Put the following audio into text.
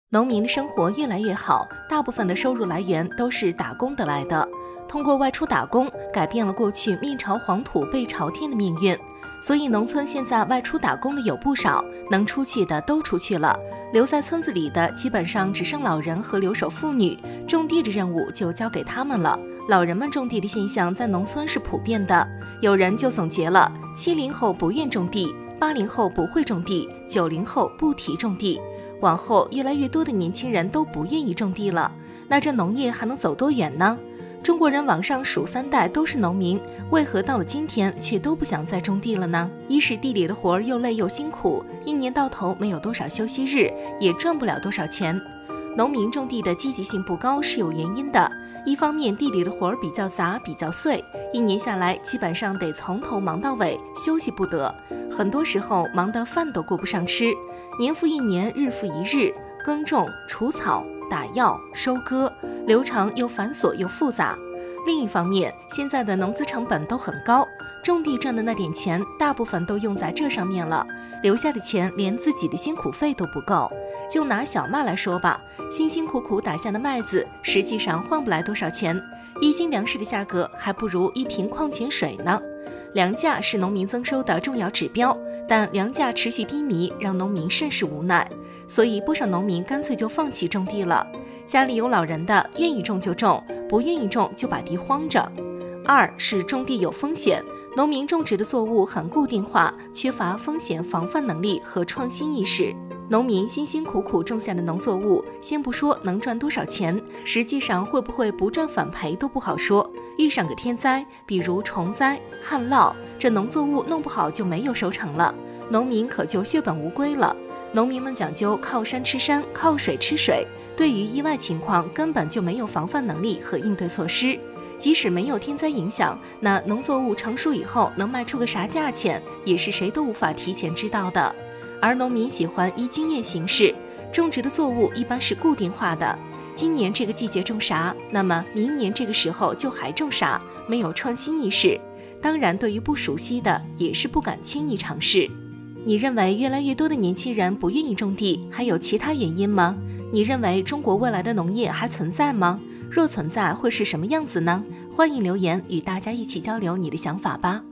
农民的生活越来越好，大部分的收入来源都是打工得来的。通过外出打工，改变了过去面朝黄土背朝天的命运。所以农村现在外出打工的有不少，能出去的都出去了，留在村子里的基本上只剩老人和留守妇女，种地的任务就交给他们了。老人们种地的现象在农村是普遍的，有人就总结了：70后不愿种地，80后不会种地，90后不提种地。往后越来越多的年轻人都不愿意种地了，那这农业还能走多远呢？中国人往上数3代都是农民，为何到了今天却都不想再种地了呢？一是地里的活儿又累又辛苦，一年到头没有多少休息日，也赚不了多少钱。农民种地的积极性不高是有原因的，一方面地里的活儿比较杂比较碎，一年下来基本上得从头忙到尾，休息不得，很多时候忙得饭都顾不上吃，年复一年，日复一日，耕种、除草、打药、收割，流程又繁琐又复杂。另一方面，现在的农资成本都很高，种地赚的那点钱大部分都用在这上面了，留下的钱连自己的辛苦费都不够。就拿小麦来说吧，辛辛苦苦打下的麦子实际上换不来多少钱，1斤粮食的价格还不如1瓶矿泉水呢。粮价是农民增收的重要指标，但粮价持续低迷让农民甚是无奈，所以不少农民干脆就放弃种地了。家里有老人的愿意种就种，不愿意种就把地荒着。2是种地有风险，农民种植的作物很固定化，缺乏风险防范能力和创新意识。农民辛辛苦苦种下的农作物，先不说能赚多少钱，实际上会不会不赚反赔都不好说。遇上个天灾，比如虫灾、旱涝，这农作物弄不好就没有收成了，农民可就血本无归了。农民们讲究靠山吃山，靠水吃水，对于意外情况根本就没有防范能力和应对措施。即使没有天灾影响，那农作物成熟以后能卖出个啥价钱，也是谁都无法提前知道的。而农民喜欢依经验行事，种植的作物一般是固定化的，今年这个季节种啥，那么明年这个时候就还种啥，没有创新意识。当然，对于不熟悉的，也是不敢轻易尝试。你认为越来越多的年轻人不愿意种地，还有其他原因吗？你认为中国未来的农业还存在吗？若存在，会是什么样子呢？欢迎留言与大家一起交流你的想法吧。